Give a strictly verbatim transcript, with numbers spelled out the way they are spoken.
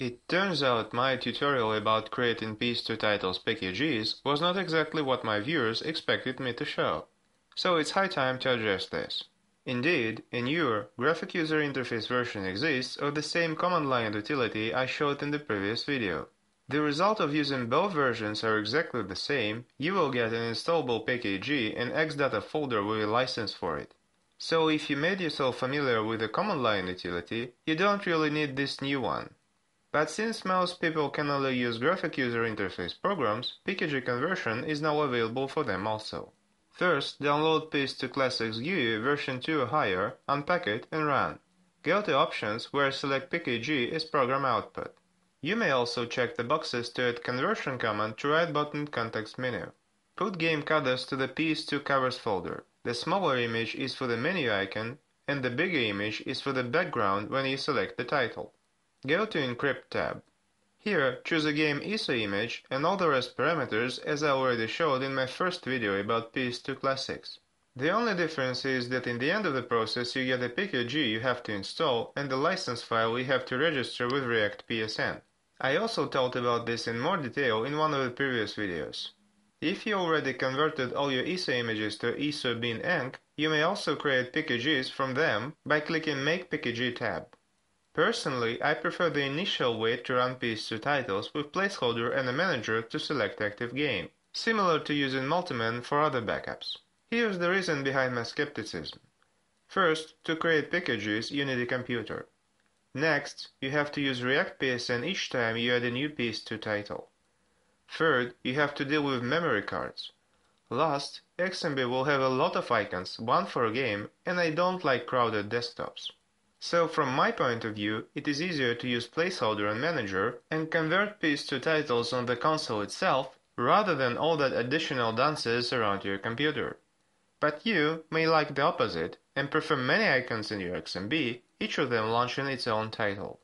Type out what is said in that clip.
It turns out my tutorial about creating P S two titles packages was not exactly what my viewers expected me to show, so it's high time to address this. Indeed, a newer, graphic user interface version exists of the same command line utility I showed in the previous video. The result of using both versions are exactly the same. You will get an installable package and Xdata folder with a license for it. So if you made yourself familiar with the command line utility, you don't really need this new one. But since most people can only use graphic user interface programs, P K G conversion is now available for them also. First, download P S two Classics G U I version two or higher, unpack it and run. Go to Options where select P K G as program output. You may also check the boxes to add conversion command to right button context menu. Put game coders to the P S two covers folder. The smaller image is for the menu icon, and the bigger image is for the background when you select the title. Go to Encrypt tab. Here, choose a game I S O image and all the rest parameters as I already showed in my first video about P S two Classics. The only difference is that in the end of the process you get a P K G you have to install and the license file you have to register with React P S N. I also talked about this in more detail in one of the previous videos. If you already converted all your I S O images to I S O bin enc, you may also create P K Gs from them by clicking Make P K G tab. Personally, I prefer the initial way to run P S two titles with placeholder and a manager to select active game, similar to using Multiman for other backups. Here's the reason behind my skepticism. First, to create packages you need a computer. Next, you have to use React P S N each time you add a new P S two title. Third, you have to deal with memory cards. Last, X M B will have a lot of icons, one for a game, and I don't like crowded desktops. So from my point of view, it is easier to use placeholder and manager and convert P S two titles on the console itself rather than all that additional dances around your computer. But you may like the opposite and prefer many icons in your X M B, each of them launching its own title.